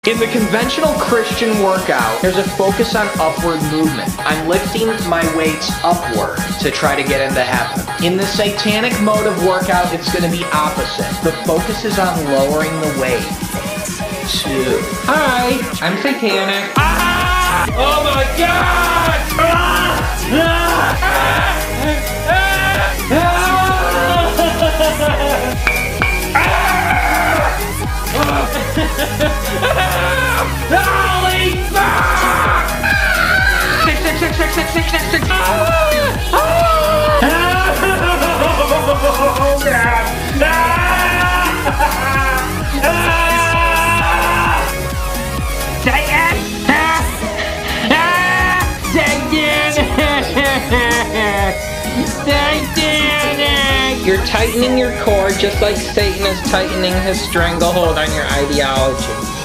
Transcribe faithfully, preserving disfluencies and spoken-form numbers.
In the conventional Christian workout, there's a focus on upward movement. I'm lifting my weights upward to try to get into heaven. In the satanic mode of workout, it's going to be opposite. The focus is on lowering the weight. Two. Hi, I'm Satanic. Ah! Oh my God! Ah! Ah! Ah! Holy fuck! Six, six, six, six, six, six, six, six. Oh, God! Satan! Satan! You're tightening your core just like Satan is tightening his stranglehold on your ideology.